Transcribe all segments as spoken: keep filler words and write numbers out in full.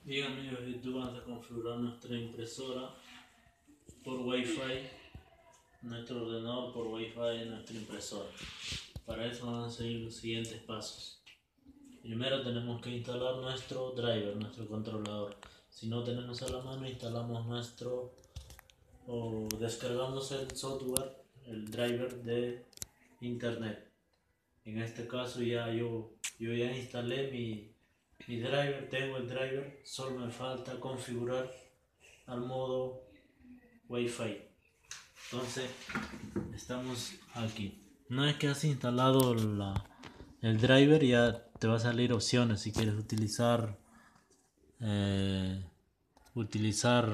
Bien amigos de YouTube, vamos a configurar nuestra impresora por Wi-Fi, nuestro ordenador por Wi-Fi en nuestra impresora. Para eso vamos a seguir los siguientes pasos. Primero tenemos que instalar nuestro driver, nuestro controlador. Si no tenemos a la mano, instalamos nuestro o descargamos el software, el driver de internet. En este caso ya yo, yo ya instalé mi Mi driver, tengo el driver, solo me falta configurar al modo Wi-Fi. Entonces, estamos aquí. Una vez que has instalado la, el driver, ya te va a salir opciones si quieres utilizar eh, utilizar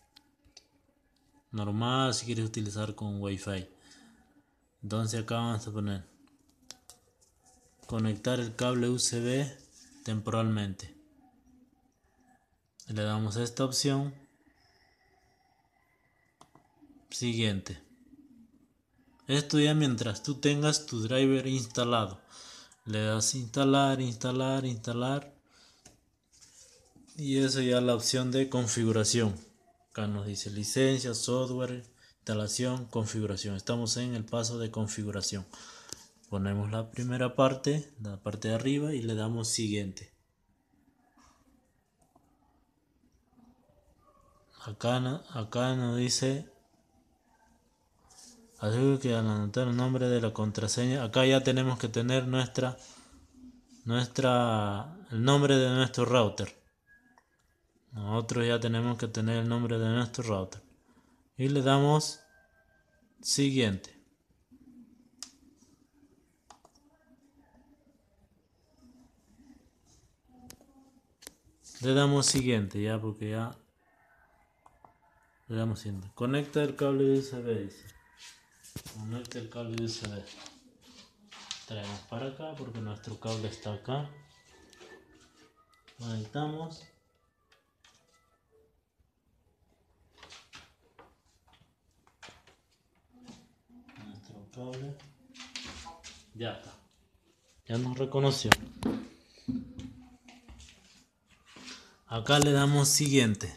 normal, si quieres utilizar con Wi-Fi. Entonces acá vamos a poner conectar el cable U S B temporalmente. Le damos a esta opción. Siguiente. Esto ya mientras tú tengas tu driver instalado. Le das instalar, instalar, instalar. Y eso ya es la opción de configuración. Acá nos dice licencia, software, instalación, configuración. Estamos en el paso de configuración. Ponemos la primera parte, la parte de arriba, y le damos siguiente. Acá, acá nos dice así que al anotar el nombre de la contraseña, acá ya tenemos que tener nuestra nuestra el nombre de nuestro router. Nosotros ya tenemos que tener el nombre de nuestro router y le damos siguiente. Le damos siguiente ya porque ya le damos siguiente. Conecta el cable U S B, dice. Conecta el cable U S B. Traemos para acá porque nuestro cable está acá. Conectamos. Nuestro cable. Ya está. Ya nos reconoció. Acá le damos siguiente.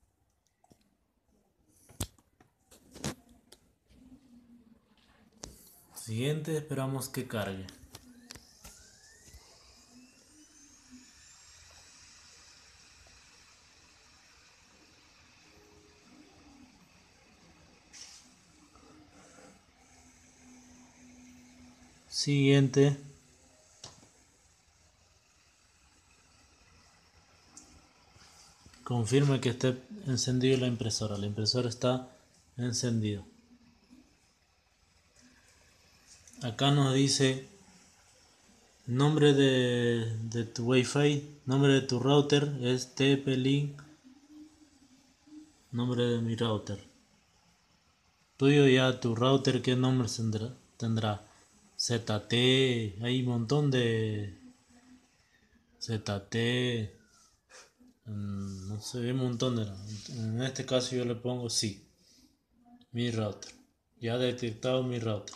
Siguiente, esperamos que cargue. Siguiente. Confirme que esté encendido la impresora. La impresora está encendida. Acá nos dice nombre de, de tu Wi-Fi, nombre de tu router es T P Link, nombre de mi router. Tuyo ya tu router, ¿qué nombre tendrá? Tendrá Z T, hay un montón de Z T, no sé, hay un montón de. En este caso yo le pongo sí, mi router. Ya ha detectado mi router.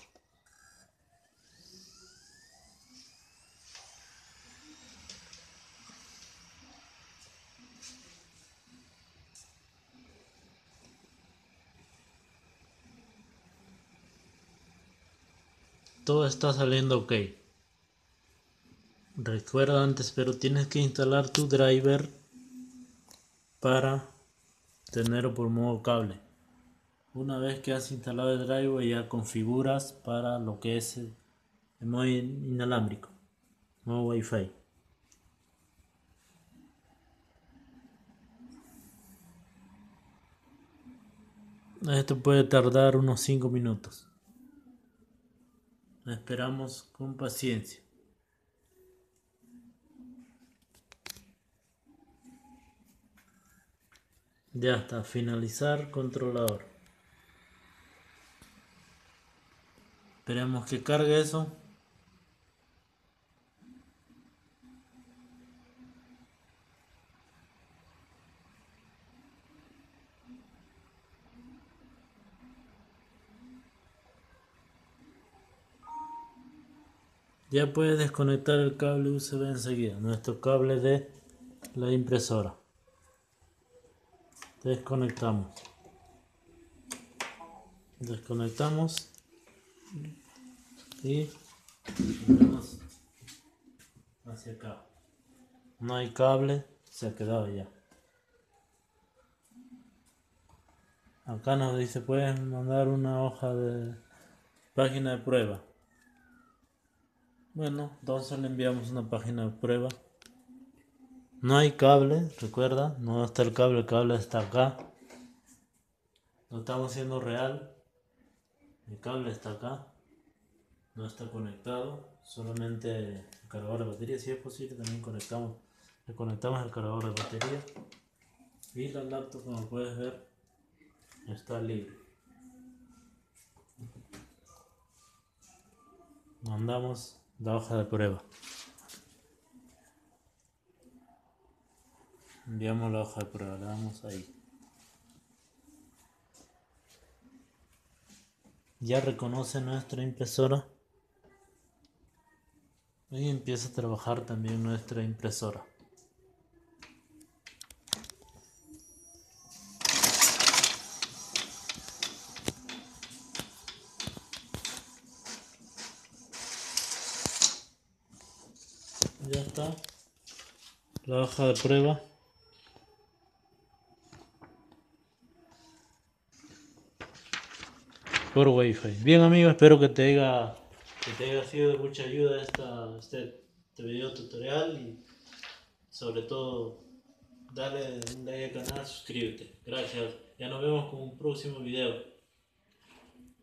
Todo está saliendo ok. Recuerda antes, pero tienes que instalar tu driver para tenerlo por modo cable. Una vez que has instalado el driver, ya configuras para lo que es el modo inalámbrico, modo Wi-Fi. Esto puede tardar unos cinco minutos. Esperamos con paciencia. Ya está, finalizar controlador. Esperemos que cargue eso. Ya puedes desconectar el cable U S B enseguida, nuestro cable de la impresora. Desconectamos. Desconectamos. Y ponemos hacia acá. No hay cable, se ha quedado ya. Acá nos dice, pueden mandar una hoja de página de prueba. Bueno, entonces le enviamos una página de prueba. No hay cable, recuerda, no está el cable, el cable está acá. Lo estamos haciendo real. El cable está acá. No está conectado, solamente el cargador de batería. Si es posible también conectamos. Le conectamos el cargador de batería. Y la laptop, como puedes ver, está libre. Mandamos la hoja de prueba. Enviamos la hoja de prueba, la damos ahí. Ya reconoce nuestra impresora. Y empieza a trabajar también nuestra impresora. Ya está la hoja de prueba. Por Wi-Fi. Bien amigos, espero que te haya, que te haya sido de mucha ayuda esta, este, este video tutorial y sobre todo dale un like al canal, suscríbete. Gracias. Ya nos vemos con un próximo video.